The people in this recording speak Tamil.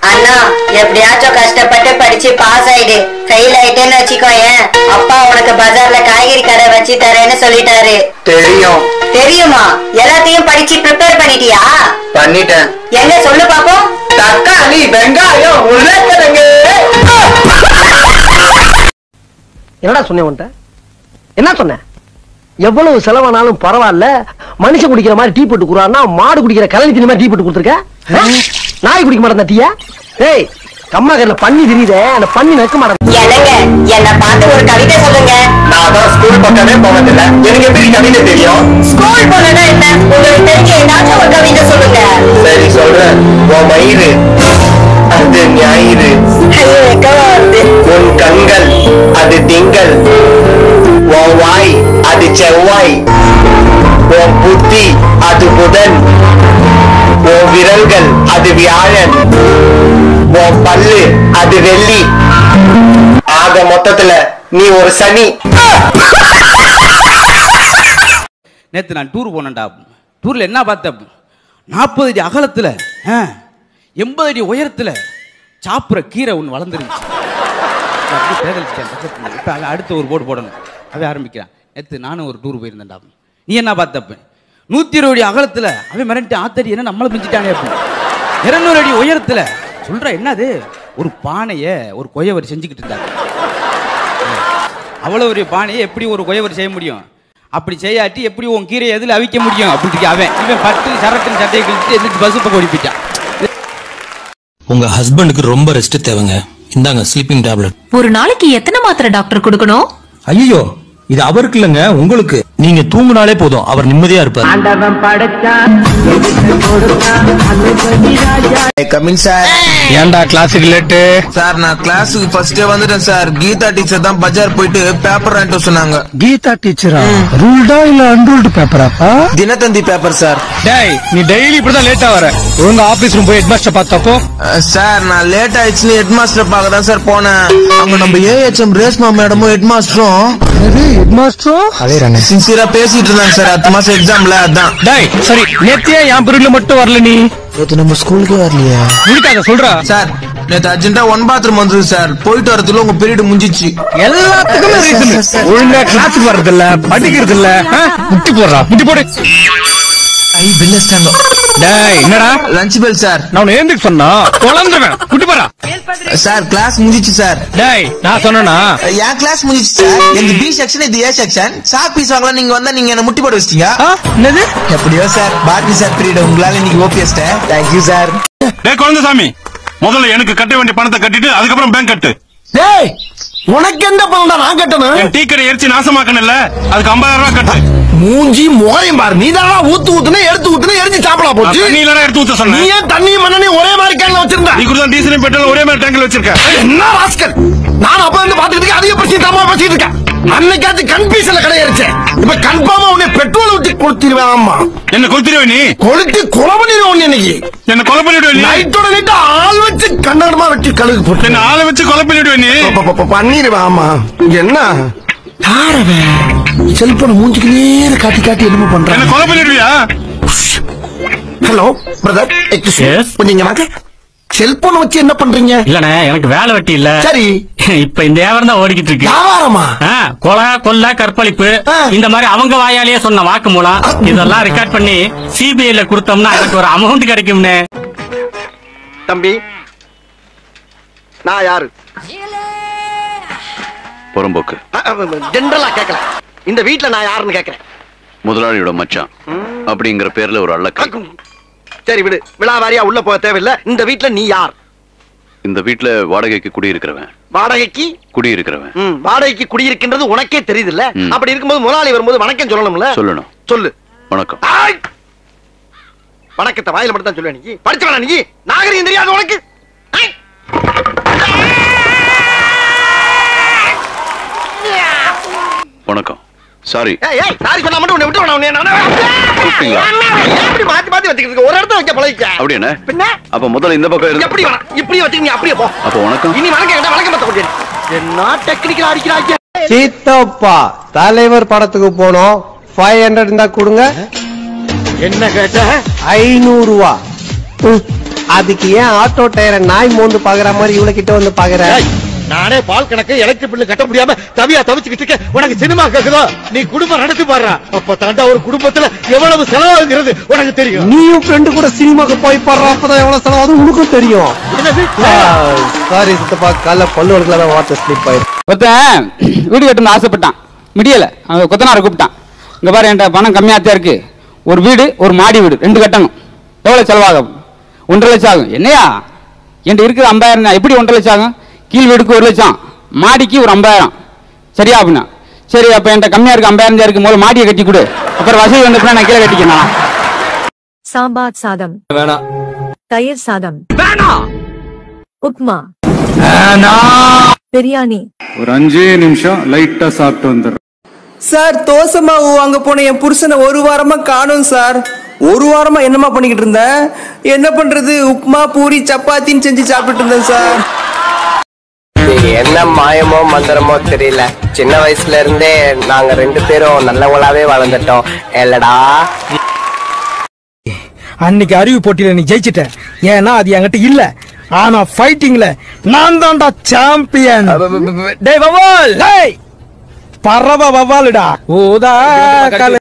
அண்ணா எப்படியாச்சும் கஷ்டப்பட்டு படிச்சு பாஸ் ஆயிடு. ஃபெயில் ஆயிட்டேன்னு வச்சுக்கோயேன், அப்பா உனக்கு பஜார்ல காய்கறி கடை வச்சு தரேன்னு சொல்லிட்டாரு. தெரியும். தெரியுமா? எல்லாத்தையும் படிச்சு ப்ரிப்பேர் பண்ணிட்டியா? பண்ணிட்டேன். எங்க சொல்லு பாப்போம். தக்காளி, வெங்காயம், உருளைக்கிழங்கு. என்னடா சொன்னேன் உன்ட்ட? என்ன சொன்ன? எவ்வளவு செலவானாலும் பரவாயில்ல, மனுஷன் குடிக்கிற மாதிரி டீ போட்டு குடுறான்னா மாடு குடிக்கிற கலனி தண்ணி மாதிரி டீ போட்டு கொடுத்துருக்க. நாய் குடிக்க மாட்டேன் டீயா? டேய் கம்மா கல்ல பண்ணி தெரியுதே, அந்த பண்ணி நக்க மாட்டேன். என்னங்க என்ன பார்த்து ஒரு கவிதை சொல்லுங்க. நான் தான் ஸ்கூல் பக்கமே போனதில்லை, எனக்கு எப்படி கவிதை தெரியும்? ஸ்கூல் போனா என்ன, உங்களுக்கு தெரிஞ்ச ஏதாச்சும் ஒரு கவிதை சொல்லுங்க. சரி சொல்றேன். உன் மயிறு அது ஞாயிறு, உன் கண்கள் அது திங்கள், உன் வாய் அது செவ்வாய், உன் புத்தி அது புதன், உன் விரல்கள் அது வியாழன், உன் பல்லு அது வெள்ளி. ஆக மொத்தத்துல நீ ஒரு சனி. நேத்து நான் டூர் போனேன்டா. டூர்ல என்ன பார்த்தேன்? 40 அடி அகலத்துல 80 அடி உயரத்துல சாப்பிட்ற கீரை ஒன்று வளர்ந்துருந்துச்சு. இப்போ அடுத்த ஒரு போர்டு போடணும், அதை ஆரம்பிக்கிறேன். நேற்று நானும் ஒரு டூர் போயிருந்தேன்டா. நீ என்ன பார்த்தப்ப 120 அடி அகலத்தில் அவன் மிரட்டி ஆத்தடி என்ன நம்மளை பிஞ்சிட்டானே அப்படின்னு. 200 அடி உயரத்தில் சொல்ற என்னது ஒரு பானையை ஒரு கொயவர் செஞ்சுக்கிட்டு இருந்தாங்க. அவ்வளோ ஒரு பானையை எப்படி ஒரு கொயவர் செய்ய முடியும்? அப்படி செய்யாட்டி எப்படி உன் கீரை எதில் அவிக்க முடியும் அப்படின்னு இவன் பட்டு சரட்டுன்னு சட்டையை கிழிச்சிட்டு எதிர்த்து பஸ் இப்போ ஓடிப்பிட்டான். உங்க ஹஸ்பண்டுக்கு ரொம்ப ரெஸ்ட் தேவைங்க, இந்தாங்க ஸ்லீப்பிங் டேப்லெட். ஒரு நாளைக்கு எத்தனை மாத்திரை டாக்டர் கொடுக்கணும்? ஐயோ இது அவருக்கு இல்லங்க, உங்களுக்கு. நீங்க தூங்குனாலே போதும், அவர் நிம்மதியா இருப்பார். Coming sir. ஏன்டா கிளாஸுக்கு லேட்டு? சார் நான் கிளாஸுக்கு ஃபர்ஸ்டே வந்துட்டேன் சார். கீதா டீச்சர் தான் பஜார் போயிட்டு பேப்பர் வாங்கிட்டு சொன்னாங்க. கீதா டீச்சரா? ரூல்டா இல்ல அன்ரூல்டு பேப்பராப்பா? Dinathanthi paper sir. டேய் நீ டெய்லி இப்படிதான் லேட்டா வர. உங்க ஆபீஸ் ரூம் போய் ஹெட்மாஸ்டர் பார்த்தப்போ? சார் நான் லேட் ஆயிடுச்சுன்னு ஹெட்மாஸ்டர் பார்க்க தான் சார் போனேன். அங்க நம்ம ஏஹெச்எம் ரேஸ்மா மேடமும் ஹெட்மாஸ்டரும் சின்சியரா பேசிட்டு இருந்தாங்க சார். அடுத்த மாசம் எக்ஸாம்ல அதான். டேய் சரி நேத்தியே என் பீரியட்ல மட்டும் வரல நீ? நேத்து நம்ம ஸ்கூலுக்கு வரலையா? இருக்காங்க சொல்றா சார். நேத்து அர்ஜென்ட்டா 1 பாத்ரூம் வந்தது சார். போயிட்டு வரதுல உங்க பீரியட் முடிஞ்சிச்சு. எல்லாத்துக்குமே ரீசன். ஒழுங்கா கிளாஸுக்கு வர்றது இல்ல, படிக்கிறது இல்ல. முட்டி போடுறா, முட்டி போடு. ஐ பில்லஸ்டாங்க. டேய் என்னடா லஞ்ச் பெல் சார். நான் ஏந்திக்கு சொன்னா குழந்தைவேன். முட்டி போறா சார். கிளாஸ் முடிஞ்சிச்சு சார். டேய் நான் சொன்னா என் கிளாஸ் முடிஞ்சிச்சு சார். எங்க பி செக்ஷன் இது ஏ செக்ஷன். சாக் பீஸ் வாங்கலாம் நீங்க வந்தா நீங்க என்ன முட்டி போட வச்சிட்டீங்க. என்னது? எப்படியோ சார் பாரதி சார் பீரியட் உங்களால இன்னைக்கு ஓபிஎஸ். Thank you sir. டேய் குழந்தைசாமி, முதல்ல எனக்கு கட்ட வேண்டிய பணத்தை கட்டிட்டு அதுக்கப்புறம் பேங்க் கட்டு. டேய் உனக்கு எந்த பணம் நான் கட்டணும்? என் டீ கடை எரிச்சு நாசமாக்கணும்ல, அதுக்கு 50,000 ரூபாய் கட்டு. மூஞ்சி மோயம் பாரு. நீ தான் ஊத்து ஊத்துனே எடுத்து ஊத்துனே எரிஞ்சு சாப்பிடலாம் போச்சு. நீ இல்லனா எடுத்து ஊத்த சொன்ன. நீ ஏன் தண்ணியும் மண்ணெண்ணையும் ஒரே மாதிரி கேன்ல வச்சிருந்த? நீ கூட தான் டீசலும் பெட்ரோல் ஒரே மாதிரி டேங்க்ல வச்சிருக்க. என்ன ராஸ்கல்! நான் அப்ப வந்து பாத்துக்கிட்டு அதிக பிரச்சனை தமா பேசிட்டு இருக்கேன். அன்னைக்காச்சு கன்ஃபியூஷன்ல கிடையாச்சு. இப்ப கன்ஃபார்மா உன்னை பெட்ரோல் ஊத்தி கொளுத்திடுவேன். ஆமா என்ன கொளுத்திடுவே? நீ கொளுத்தி கொலை பண்ணிடுவேன். இன்னைக்கு என்ன கொலை பண்ணிடுவே? நீ நைட்டோட நைட்டு ஆள் வச்சு கண்ணாடமா வெட்டி கழுகு போட்டு என்ன ஆளை வச்சு கொலை பண்ணிடுவே? நீ பண்ணிடுவேன். ஆமா என்ன செல்போன் மூஞ்சிக்கு நேர காட்டி காட்டி என்னமோ பண்ற. என்ன கொலை பண்ணிடுவியா? ஹலோ பிரதர், எக்ஸ்கியூஸ் நீங்க வாங்க. செல்போன் வச்சு என்ன பண்றீங்க? இல்லண்ணே எனக்கு வேலை வெட்டி இல்ல. சரி இப்ப இந்த வியாபாரம் தான் ஓடிக்கிட்டு இருக்கு. வியாபாரமா? கொலை கொள்ள கற்பழிப்பு இந்த மாதிரி அவங்க வாயாலேயே சொன்ன வாக்கு மூலம் இதெல்லாம் ரெக்கார்ட் பண்ணி சிபிஐல கொடுத்தோம்னா எனக்கு ஒரு அமௌண்ட் கிடைக்கும்னு. தம்பி நான் யாரு? புறம்போக்கு. ஜெனரலா கேட்கல, இந்த வீட்டுல நான் யாருன்னு கேட்கிறேன். முதலாளியோட மச்சான் அப்படிங்கிற பேர்ல ஒரு அள்ளக்கா. சரி விடு, விழாவாரியா உள்ள போக தேவையில்லை. இந்த வீட்டுல நீ யார்? இந்த வீட்டுல வாடகைக்கு குடியிருக்கிறவன். வாடகைக்கு குடியிருக்கிறவன். வாடகைக்கு குடியிருக்கின்றது உனக்கே தெரியுது இல்ல? அப்படி இருக்கும்போது முதலாளி வரும்போது வணக்கம் சொல்லணும்ல? சொல்லணும். சொல்லு. வணக்கம். வணக்கத்தை வாயில மட்டும் தான் சொல்லுவேன். நீ படிச்சவனா? நீ நாகரிகம் தெரியாது உனக்கு? வணக்கம். சாரி. சாரி சொன்னா மட்டும் உன்னை விட்டு மாத்தி மாத்தி வச்சுக்கிட்டு ஒரு இடத்துல வைக்க பழகிக்க. அப்படியே பின்ன அப்ப முதல்ல இந்த பக்கம் எப்படி வேணா இப்படியே வச்சுக்க. நீ அப்படியே போ. அப்ப வணக்கம். இனி வணக்கம் வணக்கம் பத்த முடியாது. என்ன டெக்னிக்கல் அடிக்கிறாங்க. சீத்தப்பா தலைவர் படத்துக்கு போனோம். 500 இருந்தா கொடுங்க. என்ன கேட்ட? 500 ரூபா. அதுக்கு ஏன் ஆட்டோ டயரை நாய் மோந்து பாக்குற மாதிரி இவ்வளவு கிட்ட வந்து பாக்குற? நானே பால் கணக்கு எலக்ட்ரிக் பில்லு கட்ட முடியாம தவிச்சுக்கிட்டு இருக்கேன். உனக்கு சினிமா கேக்குதோ? நீ குடும்பம் நடத்தி பாடுறா. அப்ப தாண்டா ஒரு குடும்பத்துல எவ்வளவு செலவாகுங்கிறது உனக்கு தெரியும். நீயும் ஃப்ரெண்டு கூட சினிமாக்கு போய் பாடுற, அப்பதான் எவ்வளவு செலவாகும் உனக்கும் தெரியும். சாரி சித்தப்பா, காலைல பல்லு வளர்க்கல வார்த்தை ஸ்லிப் ஆயிடும். ஒருத்தன் வீடு கட்டணும்னு ஆசைப்பட்டான், முடியல. அவன் கொத்தனாரை கூப்பிட்டான். இங்க பாரு, என்கிட்ட பணம் கம்மியாத்தான் இருக்கு, ஒரு வீடு ஒரு மாடி வீடு 2 கட்டணும், எவ்வளவு செலவாகும்? 1.5 லட்சம் ஆகும். என்னையா என்கிட்ட இருக்குது 50,000, எப்படி 1.5 லட்சம் ஆகும்? கீழ் வீடுக்கு 1 லட்சம், மாடிக்கு ஒரு 50,000. சரியா அப்படின்னா, சரி அப்ப என்கிட்ட கம்மியா இருக்கு 50,000 இருக்கு, முதல்ல மாடியை கட்டி கொடு, அப்புறம் வசதி வந்துச்சுன்னா நான் கீழே கட்டிக்கணும். சாம்பார் சாதம் வேணாம், தயிர் சாதம் வேணாம், உப்மா வேணாம், பிரியாணி. ஒரு 5 நிமிஷம் லைட்டா சாப்பிட்டு வந்துடுறேன். சார் தோசை மாவு வாங்க போன என் புருஷனை 1 வாரமா காணோம் சார். 1 வாரமா என்னமா பண்ணிக்கிட்டு இருந்தேன்? என்ன பண்றது, உப்மா பூரி சப்பாத்தின்னு செஞ்சு சாப்பிட்டு இருந்தேன் சார். என்ன மாயமோ மந்திரமோ தெரியல, சின்ன வயசுல இருந்தே நாங்க 2 பேரும் நல்லவங்களாவே வளர்ந்துட்டோம் இல்லடா. அன்னைக்கு அறிவு போட்டியில நீ ஜெயிச்சிட்ட, ஏன்னா அது என்கிட்ட இல்ல. ஆனா ஃபைட்டிங்ல நான் தான்டா சாம்பியன். டேய் வவால், டேய் பரவ வவாலுடா. ஓதா